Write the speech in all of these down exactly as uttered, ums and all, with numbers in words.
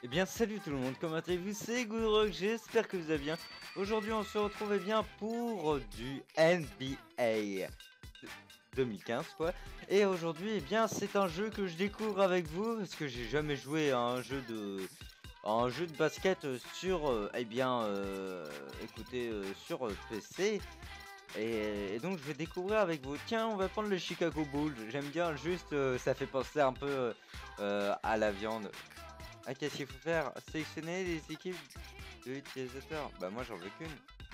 Eh bien salut tout le monde, comment allez-vous? C'est Goodrock, j'espère que vous allez bien. Aujourd'hui on se retrouve eh bien pour du N B A deux mille quinze quoi. Et aujourd'hui eh bien c'est un jeu que je découvre avec vous parce que j'ai jamais joué à un jeu de à un jeu de basket sur euh, eh bien euh, écoutez euh, sur euh, P C. Et, et donc je vais découvrir avec vous. Tiens, on va prendre le Chicago Bulls. J'aime bien juste euh, ça fait penser un peu euh, à la viande. Ah, qu'est-ce qu'il faut faire? Sélectionner les équipes de l'utilisateur. Bah moi j'en veux qu'une.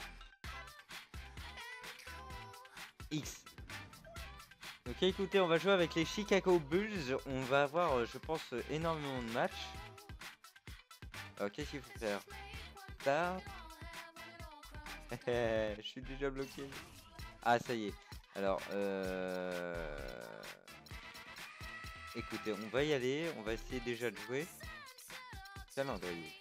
X. Ok, écoutez, on va jouer avec les Chicago Bulls. On va avoir, euh, je pense, euh, énormément de matchs. Alors qu'est-ce qu'il faut faire? Start. Je suis déjà bloqué. Ah, ça y est. Alors, euh... écoutez, on va y aller. On va essayer déjà de jouer. Calendrier.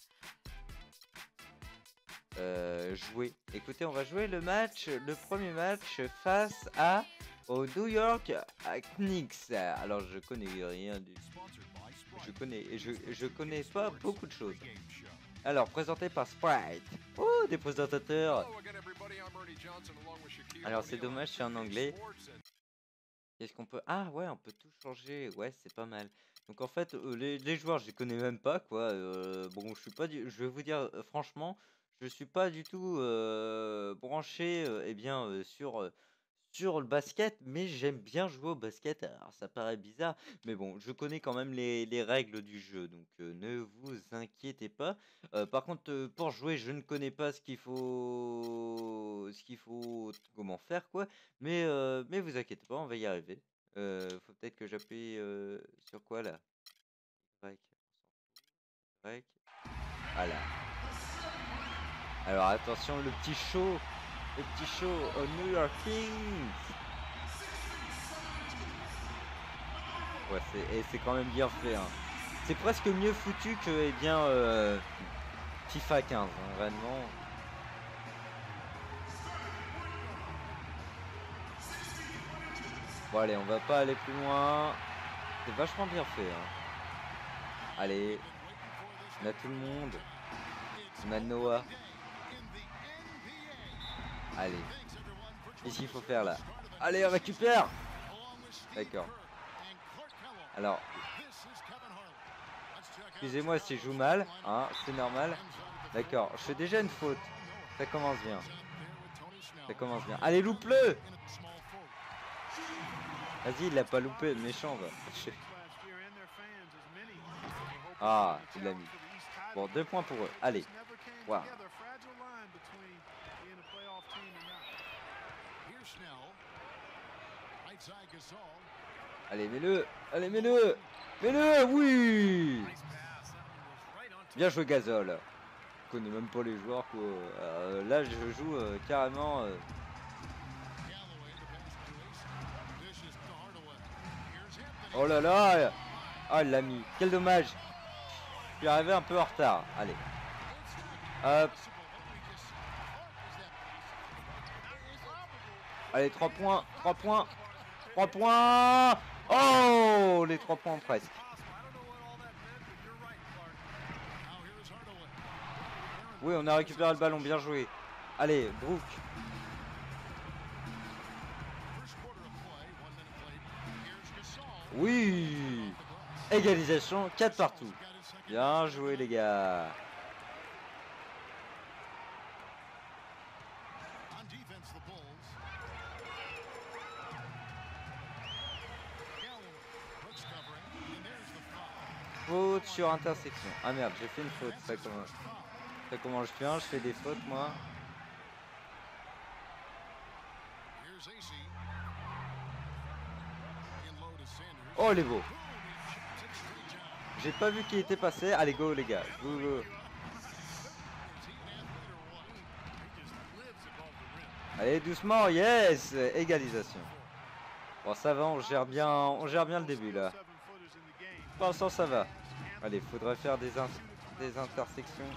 Euh, jouer. Écoutez, on va jouer le match, le premier match face à au New York Knicks. Alors je connais rien du, je connais, je, je connais pas beaucoup de choses. Alors présenté par Sprite. Oh, des présentateurs. Alors c'est dommage, c'est en anglais. Qu'est-ce qu'on peut... Ah ouais, on peut tout changer. Ouais, c'est pas mal. Donc en fait, euh, les, les joueurs, je les connais même pas, quoi. Euh, bon, je suis pas du... Je vais vous dire, euh, franchement, je suis pas du tout euh, branché, euh, eh bien, euh, sur, euh, sur le basket, mais j'aime bien jouer au basket. Alors ça paraît bizarre, mais bon, je connais quand même les, les règles du jeu, donc euh, ne vous inquiétez pas. Euh, par contre, euh, pour jouer, je ne connais pas ce qu'il faut... ce qu'il faut... comment faire, quoi. Mais, euh, mais vous inquiétez pas, on va y arriver. Euh, faut peut-être que j'appuie euh, sur quoi là? Break. Break. Voilà. Alors attention, le petit show. Le petit show au New York Knicks. Ouais, c'est, et c'est quand même bien fait. Hein. C'est presque mieux foutu que eh bien, euh, FIFA quinze, hein, vraiment. Bon allez, on va pas aller plus loin. C'est vachement bien fait. Hein. Allez, on a tout le monde. On a Noah. Allez. Qu'est-ce qu'il faut faire là? Allez, on récupère. D'accord. Alors, excusez-moi si je joue mal, hein, c'est normal. D'accord, je fais déjà une faute. Ça commence bien. Ça commence bien. Allez, loupe-le. Vas-y, il l'a pas loupé, méchant va. Ah, il l'a mis. Bon, deux points pour eux. Allez. Wow. Allez, mets-le. Allez, mets-le. Mets-le, oui. Bien joué, Gasol. Je connais même pas les joueurs, quoi. Euh, là, je joue euh, carrément... Euh... Oh là là. Ah, il l'a mis. Quel dommage. Je suis arrivé un peu en retard. Allez. Hop. Allez, trois points. trois points. trois points. Oh, les trois points presque. Oui, on a récupéré le ballon. Bien joué. Allez, Brook. Oui. Égalisation, quatre partout. Bien joué, les gars. Faute sur intersection. Ah merde, j'ai fait une faute. Ça comment, ça comment je viens, je fais des fautes moi. Oh les beaux. J'ai pas vu qui était passé. Allez go les gars. Go go. Allez doucement, yes. Égalisation. Bon ça va, on gère bien, on gère bien le début là. Pour l'instant ça va. Allez, faudrait faire des, in des intersections.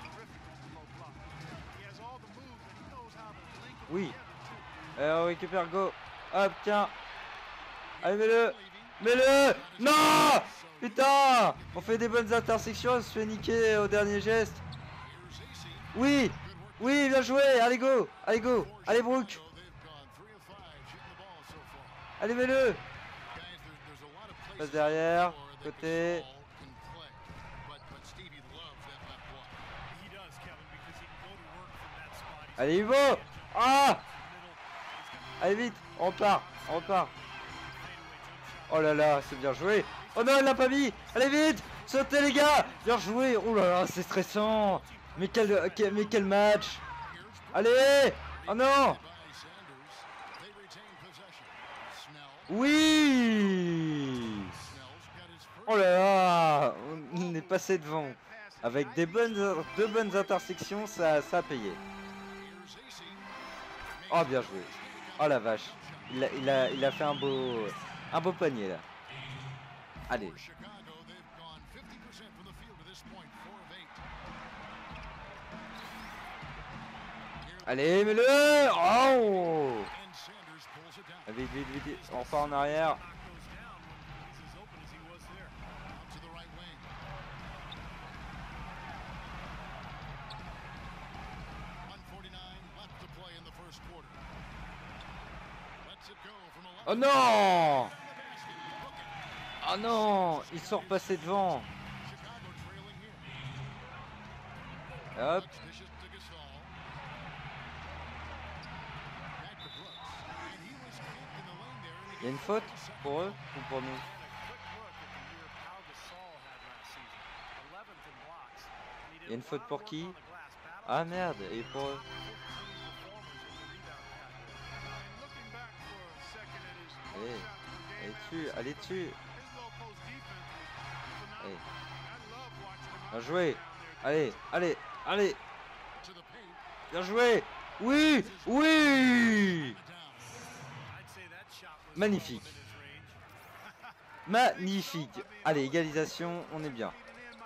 Oui. Euh, on récupère go. Hop, tiens. Allez, mets-le. Mets-le. Non. Putain. On fait des bonnes intersections, on se fait niquer au dernier geste. Oui. Oui, bien joué. Allez, go. Allez, go. Allez, Brooke. Allez, mets-le. Passe derrière. Côté. Allez, Ivo. Ah. Allez, vite. On repart. On repart. Oh là là, c'est bien joué. Oh non, elle l'a pas mis. Allez, vite. Sautez, les gars. Bien joué. Oh là là, c'est stressant. Mais quel, quel, mais quel match. Allez. Oh non. Oui. Oh là là. On est passé devant. Avec des bonnes, deux bonnes intersections, ça, ça a payé. Oh, bien joué. Oh la vache. Il a, il a, il a fait un beau, un beau panier là. Allez. Allez, mets-le. Oh. Vite, vite, vite, vite. On repart en arrière. Oh non. Oh non. Ils sont repassés devant. Hop. Il y a une faute pour eux ou pour nous? Il y a une faute pour qui? Ah merde, et pour eux? Allez, allez dessus, allez dessus. Allez. Bien joué. Allez, allez, allez. Bien joué. Oui, oui. Magnifique. Magnifique. Allez, égalisation, on est bien.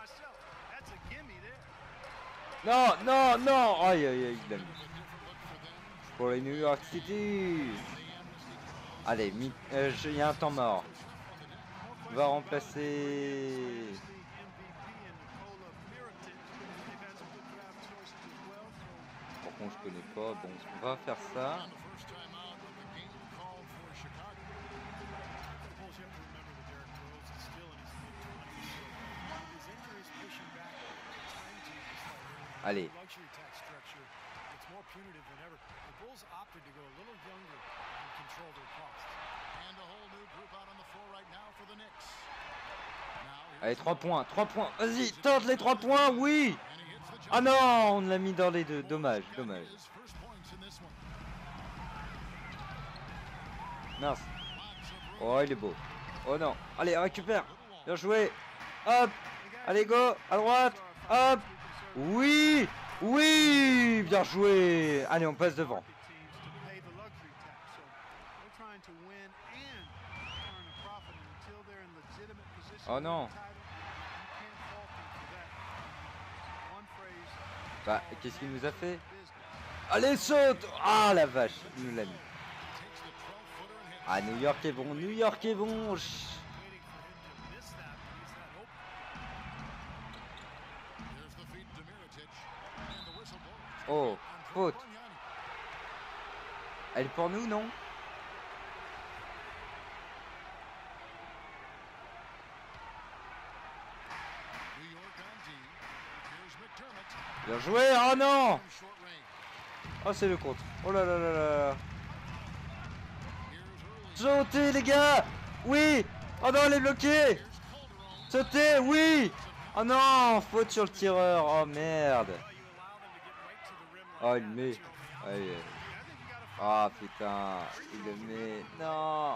Non, non, non. Aïe, aïe, aïe, il a mis. Pour les New York City. Allez, il euh, y a un temps mort. On va remplacer... Par contre, je connais pas. Bon, on va faire ça. Allez. Allez, trois points, trois points. Vas-y, tente les trois points, oui. Ah non, on l'a mis dans les deux. Dommage, dommage. Mince. Oh, il est beau. Oh non. Allez, récupère. Bien joué. Hop. Allez, go. À droite. Hop. Oui. Oui. Bien joué. Allez, on passe devant. Oh non. Bah, qu'est-ce qu'il nous a fait? Allez, saute. Ah, la vache. Il nous l'a mis. Ah, New York est bon. New York est bon. Oh, faute. Elle est pour nous, non? Bien joué. Oh non. Oh, c'est le contre. Oh là là là là. Sautez, les gars. Oui. Oh non, elle est bloquée. Sautez, oui. Oh non, faute sur le tireur. Oh merde. Oh, il met. Allez. Ah oh, putain, il le met. Non.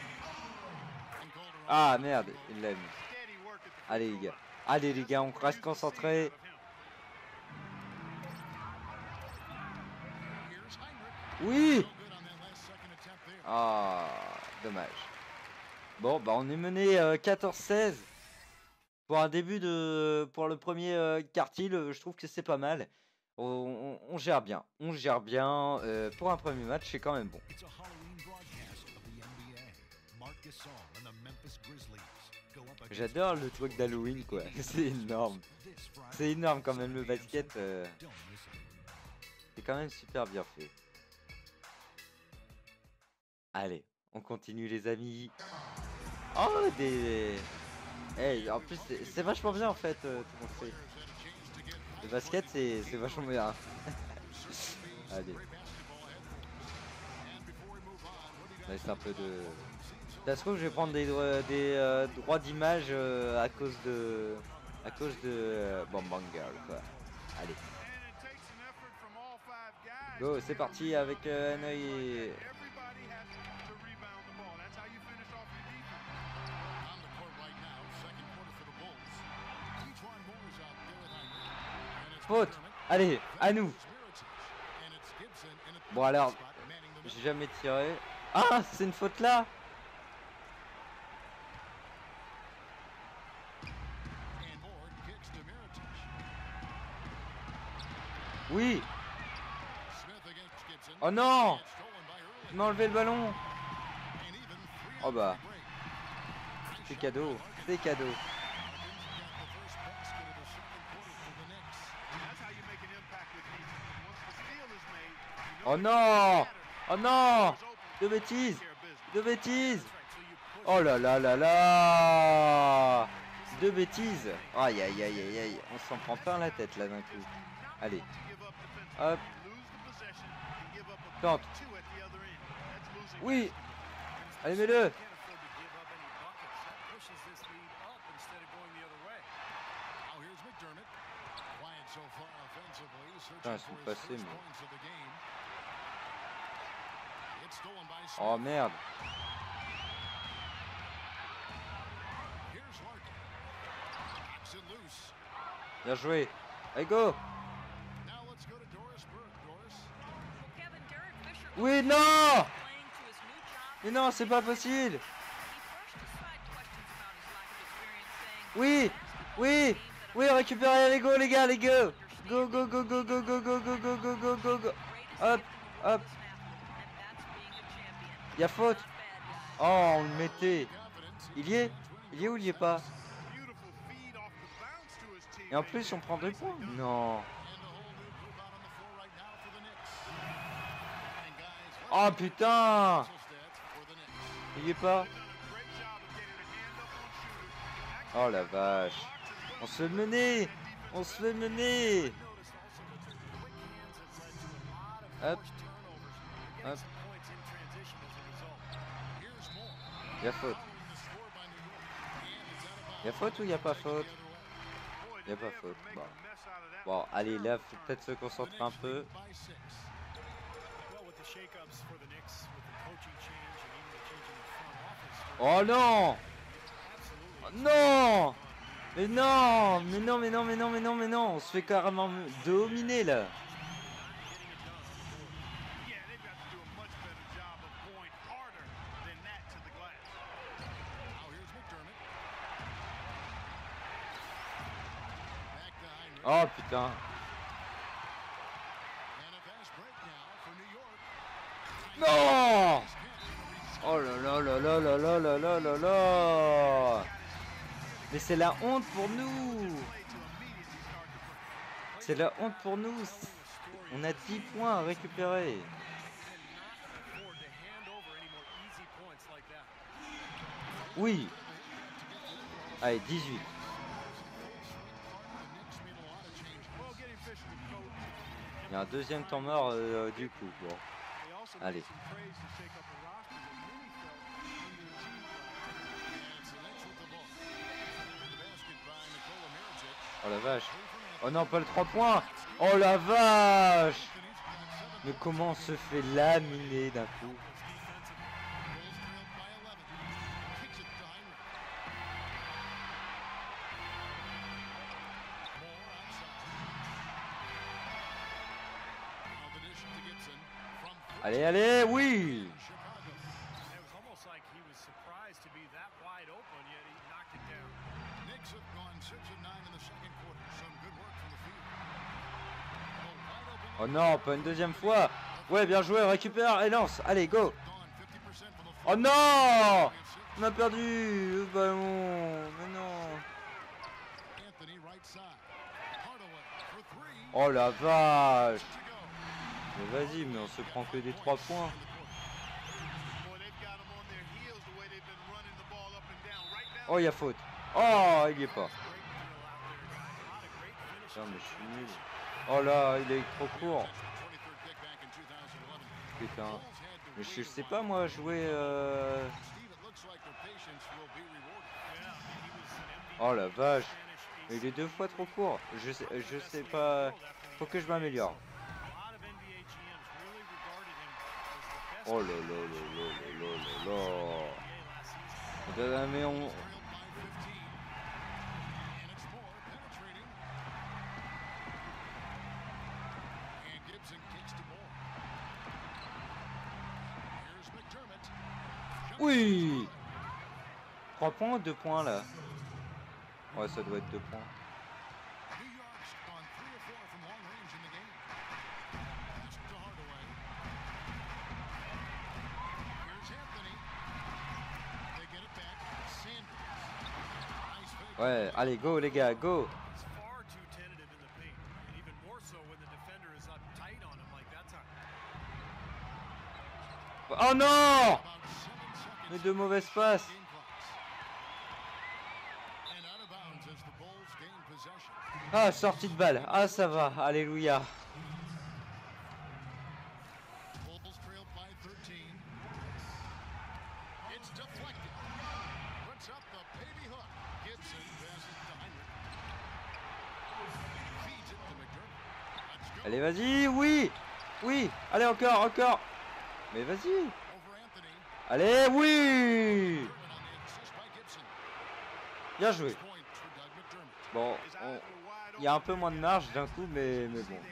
Ah merde, il l'a mis. Allez les gars. Allez les gars, on reste concentrés. Oui. Ah, dommage. Bon, bah on est mené euh, quatorze seize. Pour un début de... Pour le premier euh, quartile, je trouve que c'est pas mal. On, on, on gère bien. On gère bien. Euh, pour un premier match, c'est quand même bon. J'adore le truc d'Halloween quoi, c'est énorme. C'est énorme quand même le basket. Euh... C'est quand même super bien fait. Allez, on continue les amis. Oh des... Hey, en plus c'est vachement bien en fait euh, tout le monde fait. Le basket c'est vachement bien. Allez. Laisse un peu de... Ça se trouve je vais prendre des, droits, des euh, droits d'image euh, à cause de... À cause de... Euh, bon Bang Girl quoi. Allez. Go, c'est parti avec euh, un œil et... Faute. Allez, à nous. Bon alors, j'ai jamais tiré. Ah, c'est une faute là. Oui. Oh non. Il m'a enlevé le ballon. Oh bah. C'est cadeau. C'est cadeau. Oh non. Oh non. De bêtises. De bêtises. Oh là là là là. De bêtises. Aïe aïe aïe aïe aïe. On s'en prend plein la tête là d'un coup. Allez. Hop. Tente. Oui. Allez mets-le. Putain, ils sont passés mais... Oh merde. Bien joué. Allez go. Oui non. Mais non c'est pas possible. Oui. Oui. Oui récupérez les go les gars les go. Go go go go go go go go go go go go go. Hop hop. Il y a faute. Oh on le mettait. Il y est. Il y est ou il y est pas. Et en plus on prend deux points. Non. Oh putain. Il y est pas. Oh la vache. On se fait mener. On se fait mener. Hop. Hop. Il y a faute. Il y a faute ou il n'y a pas faute? Il n'y a pas faute. Bon. Bon, allez, là, faut peut-être se concentrer un peu. Oh non! Oh non! Mais non! Mais non, mais non, mais non, mais non, mais non! On se fait carrément dominer là! Oh putain! Non! Oh là là là là là là là là là là! Mais c'est la honte pour nous! C'est la honte pour nous! On a dix points à récupérer! Oui! Allez, dix-huit! Il y a un deuxième temps mort euh, du coup. Bon. Allez. Oh la vache. Oh non, pas le trois points. Oh la vache. Mais comment on se fait laminer d'un coup? Allez, allez, oui. Oh non, pas une deuxième fois. Ouais, bien joué, récupère et lance. Allez, go. Oh non. On a perdu le ballon. Mais non. Oh la vache. Mais vas-y, mais on se prend que des trois points. Oh, il y a faute. Oh, il y est pas. Putain, mais je suis nul. Oh là, il est trop court. Putain. Mais je sais pas moi jouer... Euh... Oh la vache. Mais il est deux fois trop court. Je sais, je sais pas... Faut que je m'améliore. Oh là là là là là là là là. Mais on... Oui. trois points, deux points là. Ouais, ça doit être deux points. Ouais, allez, go les gars, go. Oh non! Mais de mauvaises passes. Ah, sortie de balle. Ah, ça va, alléluia. Allez, vas-y, oui. Oui, allez, encore, encore. Mais vas-y. Allez, oui. Bien joué. Bon, on... il y a un peu moins de marge d'un coup, mais, mais bon.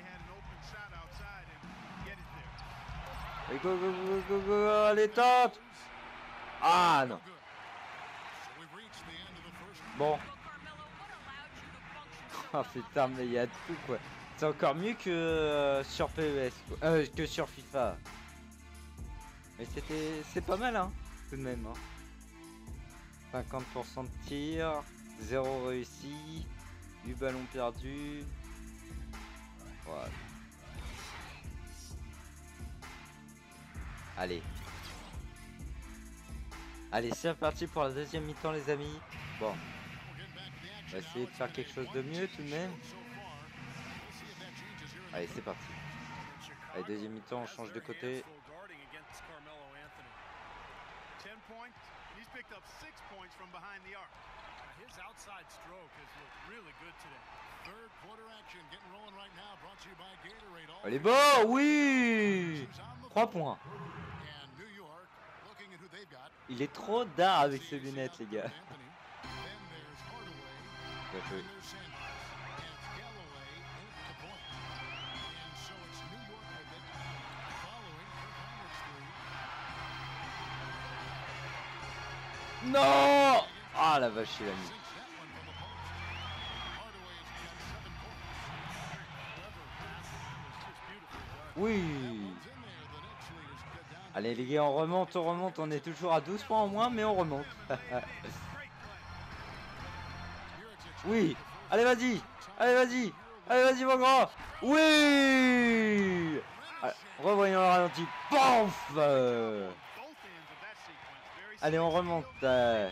Allez, go, go, go, go, go, allez, tente. Ah, non. Bon. Oh putain, mais il y a tout, quoi. C'est encore mieux que euh, sur P E S, quoi. Euh, que sur FIFA. Mais c'était... c'est pas mal, hein, tout de même. Hein. cinquante pour cent de tir, zéro réussi, du ballon perdu. Voilà. Allez. Allez, c'est reparti pour la deuxième mi-temps, les amis. Bon. On va essayer de faire quelque chose de mieux, tout de même. Allez, c'est parti. Allez, deuxième mi-temps, on change de côté. Allez, bon, oui. trois points. Il est trop d'art avec ses lunettes, les gars. Bien joué. Non. Ah la vache, il a mis. Oui. Allez les gars, on remonte, on remonte, on est toujours à douze points en moins, mais on remonte. Oui. Allez vas-y. Allez vas-y. Allez vas-y mon grand. Oui. Allez, revoyons le ralenti. Pouf. Allez, on remonte. Euh...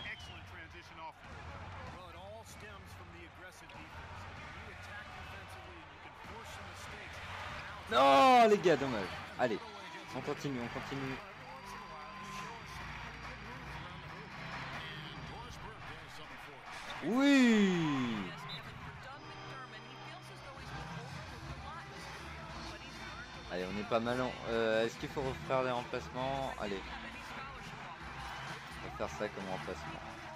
Non les gars, dommage. Allez, on continue, on continue. Oui. Allez, on est pas mal en... Euh, Est-ce qu'il faut refaire les remplacements? Allez. On va faire ça comme remplacement.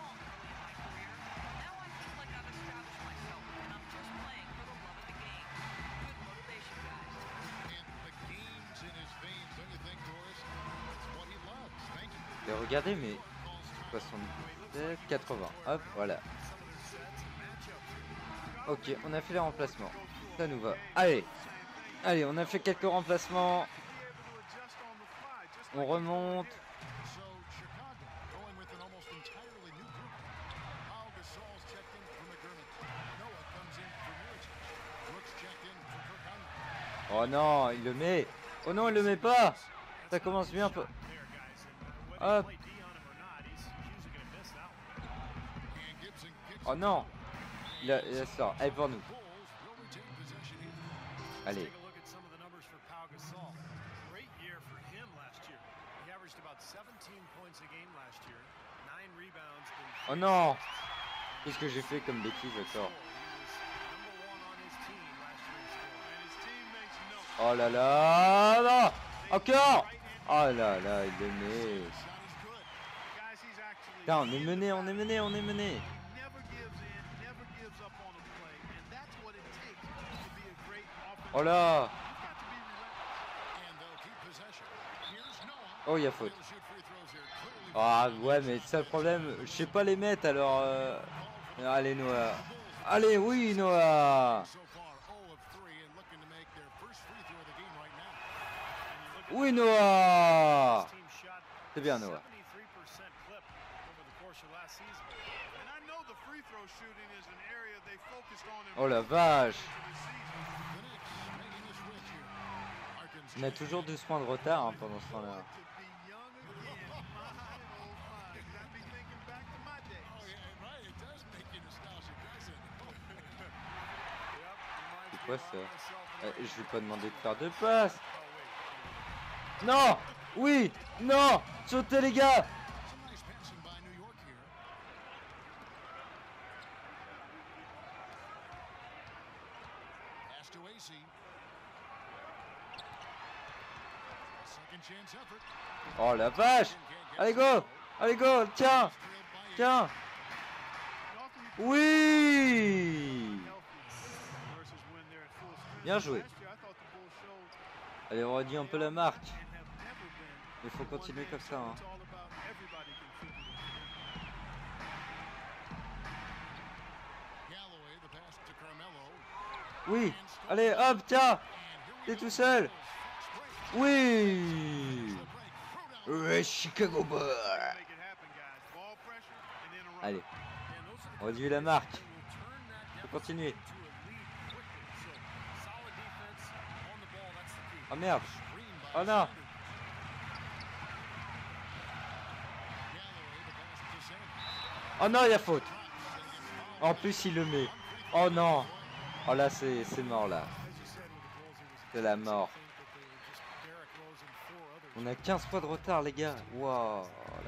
Et regardez, mais... soixante-dix-sept, quatre-vingts. Hop, voilà. Ok, on a fait les remplacements. Ça nous va. Allez. Allez, on a fait quelques remplacements. On remonte. Oh non, il le met. Oh non, il le met pas. Ça commence bien. Hop. Oh non. Il a, il a sort. Allez pour nous. Allez. Oh non. Qu'est-ce que j'ai fait comme bêtise encore? Oh là là, non. Encore. Oh là là, il le met. Putain, on est mené, on est mené, on est mené. Oh là. Oh, il y a faute. Ah ouais, mais ça le problème, je sais pas les mettre alors. Euh... Allez Noah. Allez, oui Noah. Oui Noah. C'est bien Noah. Oh la vache. On a toujours douze points de retard hein, pendant ce temps-là. C'est quoi ça? euh, Je vais pas demander de faire de passe. Non. Oui. Non. Sautez les gars. Oh la vache. Allez go. Allez go. Tiens. Tiens. Oui. Bien joué. Allez, on redit un peu la marque. Il faut continuer comme ça. Hein. Oui. Allez, hop, tiens. T'es tout seul. Oui. Ouais, Chicago Boy. Allez. On réduit la marque. Faut continuer. Oh merde. Oh non. Oh non, il y a faute. En plus, il le met. Oh non. Oh là, c'est mort là. C'est la mort. On a quinze fois de retard, les gars. Waouh.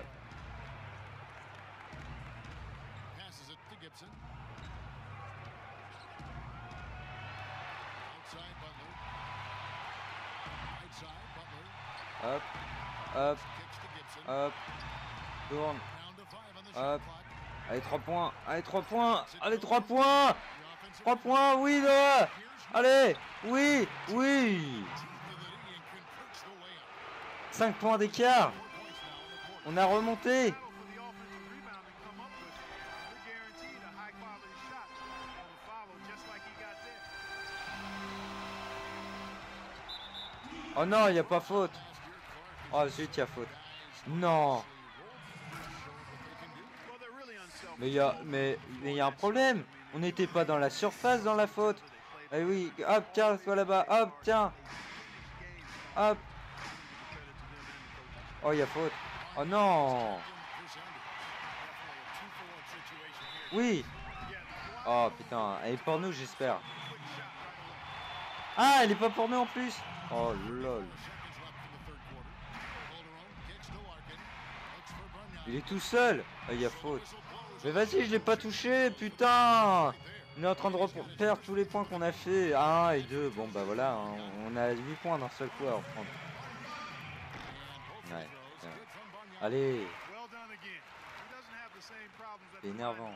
Hop, hop, hop, tourne, hop, allez trois points, allez trois points, allez trois points, trois points, oui là, allez, oui, oui, cinq points d'écart, on a remonté. Oh non, il n'y a pas faute. Oh zut, il y a faute. Non. Mais il y a mais mais il y a un problème. On n'était pas dans la surface dans la faute. Eh oui, hop, tiens, toi là-bas. Hop, tiens. Hop. Oh, il y a faute. Oh non. Oui. Oh putain, elle est pour nous, j'espère. Ah, elle est pas pour nous en plus. Oh lol. Il est tout seul. Ah, il y a faute. Mais vas-y, je l'ai pas touché, putain. On est en train de perdre tous les points qu'on a fait. un et deux. Bon bah voilà, hein. On a huit points d'un seul coup à reprendre. Ouais. Ouais. Allez. C'est énervant.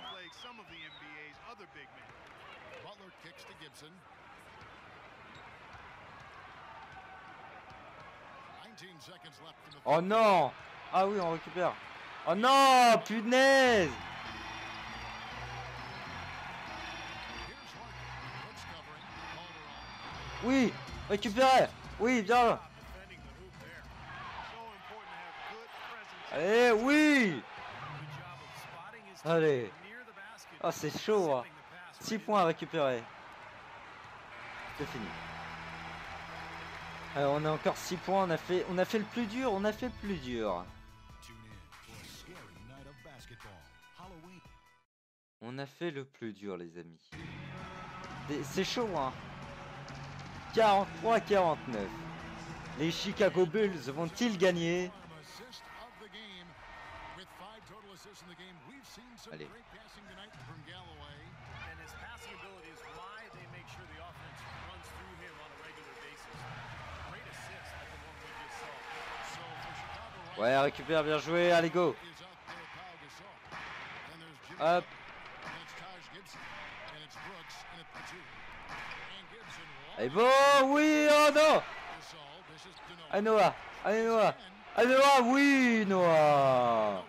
Oh non. Ah oui, on récupère. Oh non, punaise. Oui, récupérez. Oui, bien. Allez, oui. Allez. Oh, c'est chaud. Hein. six points à récupérer. C'est fini. Alors on a encore six points, on a fait on a fait le plus dur, on a fait le plus dur. On a fait le plus dur les amis. C'est chaud hein. quarante-trois à quarante-neuf. Les Chicago Bulls vont-ils gagner? Allez. Ouais, récupère, bien joué, allez go. Hop. Allez bon, oui, oh non. Allez Noah, allez Noah, allez Noah, oui Noah.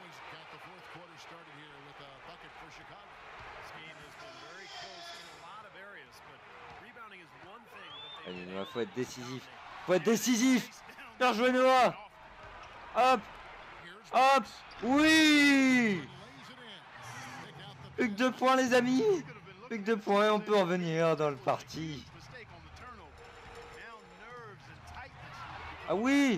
Allez Noah, faut être décisif, faut être décisif. Bien joué Noah. Hop, hop, oui. Plus que deux points les amis. Plus que deux points, on peut revenir dans le parti. Ah oui.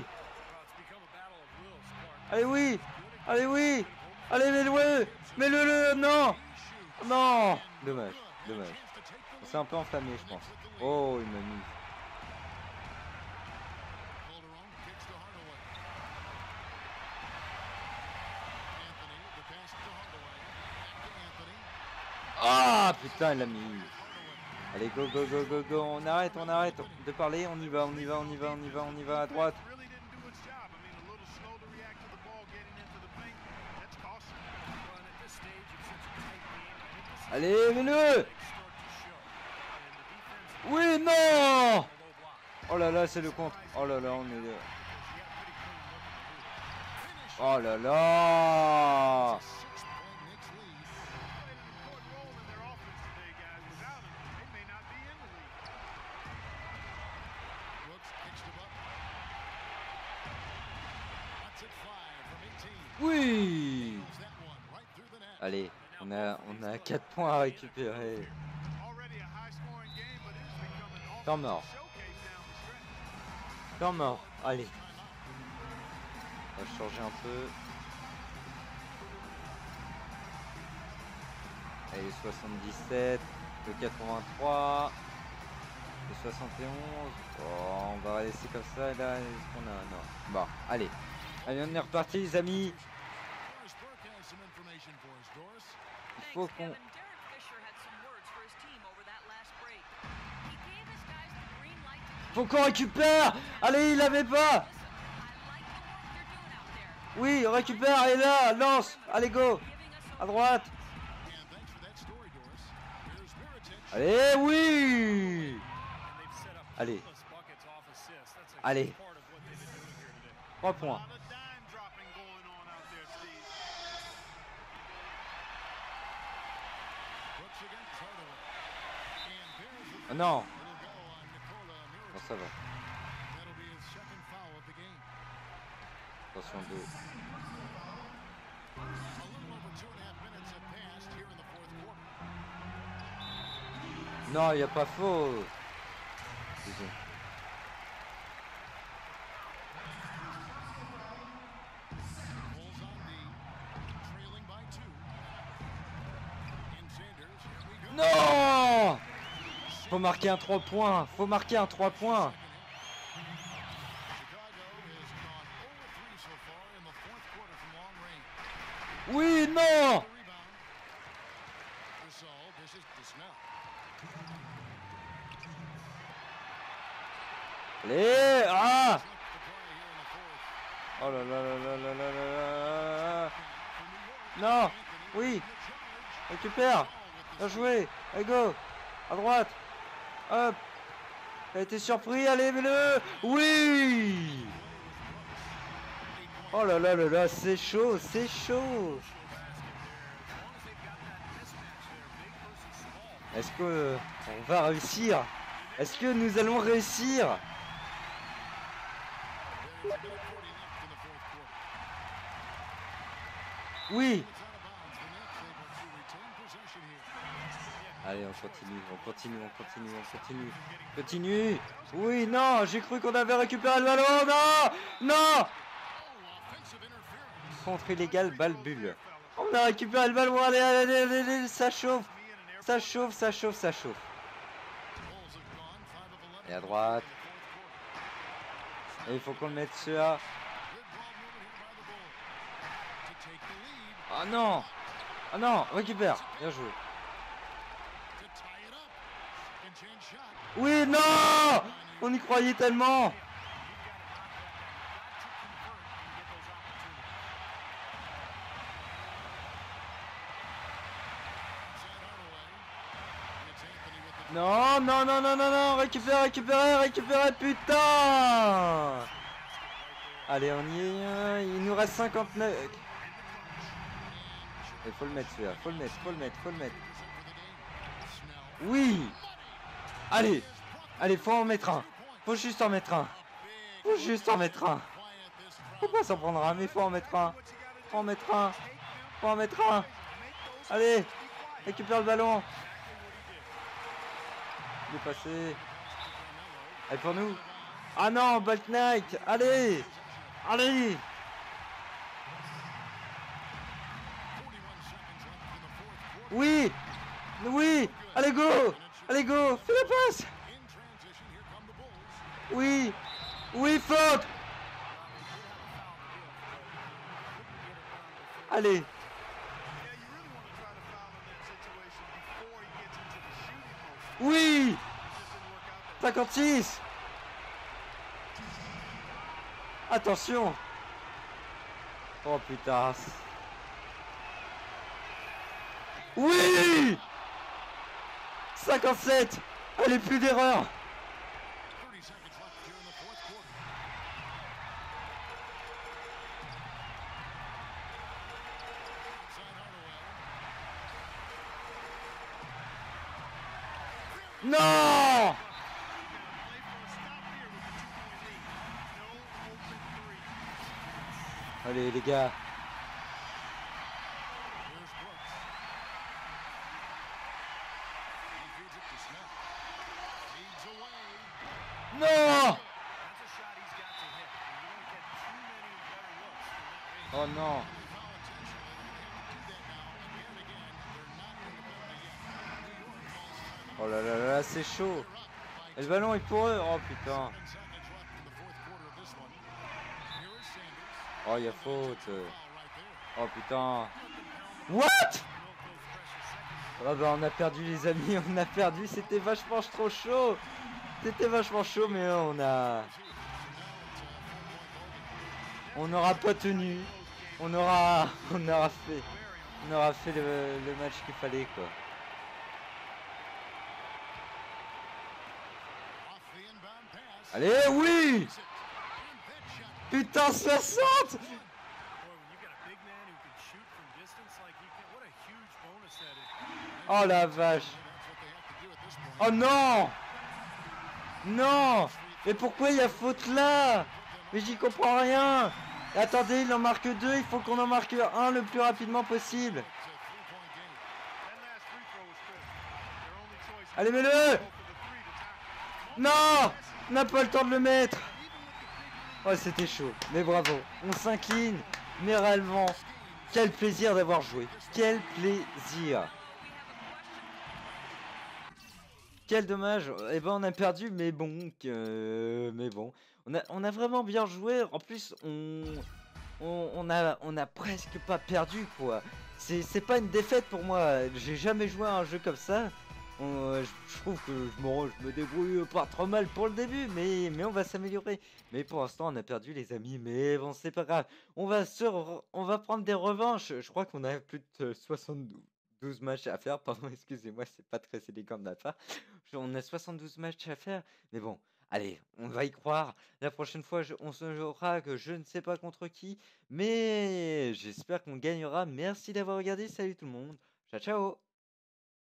Allez oui. Allez oui. Allez mets-le. Mets-le. Non. Non. Dommage. Dommage. On s'est un peu enflammé je pense. Oh il m'a mis. Ah putain il l'a mis. Allez go go go go go. On arrête on arrête de parler. On y va on y va on y va on y va on y va à droite. Allez mets-le. Oui non. Oh là là c'est le contre. Oh là là on est. Oh là là. Oui. Allez, on a on a quatre points à récupérer. Temps mort. Temps mort. Allez. On va changer un peu. Allez, soixante-dix-sept, le quatre-vingt-trois, le soixante et onze. Oh, on va laisser comme ça là. Est-ce qu'on a non. Bon, allez. Allez, on est reparti les amis. Il faut qu'on... Faut qu'on récupère. Allez, il l'avait pas. Oui, on récupère. Allez là, lance. Allez, go. À droite. Allez, oui. Allez. Allez. trois points. Oh non. Bon, ça va. Attention deux. Non, il n'y a pas faux. Désolé. Non. Faut marquer un trois points. Faut marquer un trois points. Oui, non. Allez, ah. Oh là là là là là là là. Non, oui. Récupère. Bien joué. Allez, go. À droite. Hop. T'as été surpris, allez, mets-le. Oui. Oh là là là là, c'est chaud, c'est chaud. Est-ce que on va réussir? Est-ce que nous allons réussir? Oui. Allez, on continue, on continue, on continue, on continue. Continue. Oui, non, j'ai cru qu'on avait récupéré le ballon. Non, non. Contre illégal, balle bulle. On a récupéré le ballon. Allez, allez, allez, allez, ça chauffe. Ça chauffe, ça chauffe, ça chauffe. Et à droite. Et il faut qu'on le mette sur. Ah non. Ah non, récupère. Bien joué. Oui, non. On y croyait tellement. Non, non, non, non, non, non, récupère, récupérer, récupérer, putain. Allez, on y est, il nous reste cinquante-neuf. Il faut le mettre celui-là, faut le mettre, faut le mettre, faut le mettre. Oui. Allez, allez, faut en mettre un. Faut juste en mettre un. Faut juste en mettre un. Faut pas s'en prendre un, mais faut en mettre un. Faut en mettre un. Faut en mettre un. Allez, récupère le ballon. Il est passé. Allez pour nous. Ah non, Bolt Knight. Allez. Allez. Oui. Oui. Allez go. Allez go. Fais la passe. Oui. Oui, faute. Allez. Oui. cinquante-six. Attention. Oh putain. Oui. cinquante-sept. Allez, plus d'erreur. Non. Allez les gars. Non. Oh non. Oh là là là, c'est chaud. Et le ballon est pour eux. Oh putain. Oh, il y a faute. Oh putain. What? Ah bah on a perdu les amis, on a perdu. C'était vachement trop chaud. C'était vachement chaud, mais on a... On n'aura pas tenu. On aura... On aura fait... On aura fait le, le match qu'il fallait, quoi. Allez, oui. Putain, soixante. Oh la vache. Oh non. Non. Mais pourquoi il y a faute là? Mais j'y comprends rien. Attendez, il en marque deux, il faut qu'on en marque un le plus rapidement possible. Allez, mets-le. Non. On n'a pas le temps de le mettre. Oh, c'était chaud, mais bravo. On s'incline, mais réellement, quel plaisir d'avoir joué. Quel plaisir. Quel dommage. Eh ben, on a perdu, mais bon, euh, mais bon. On a, on a vraiment bien joué. En plus, on, on, on a, on a presque pas perdu, quoi. C'est, c'est pas une défaite pour moi. J'ai jamais joué à un jeu comme ça. On, je, je trouve que je me, je me débrouille pas trop mal pour le début, mais, mais on va s'améliorer. Mais pour l'instant, on a perdu, les amis. Mais bon, c'est pas grave. On va, se, on va prendre des revanches. Je crois qu'on a plus de soixante-douze matchs à faire. Pardon, excusez-moi, c'est pas très élégant de ma part. On a soixante-douze matchs à faire. Mais bon, allez, on va y croire. La prochaine fois, je, on se jouera que je ne sais pas contre qui. Mais j'espère qu'on gagnera. Merci d'avoir regardé. Salut tout le monde. Ciao, ciao.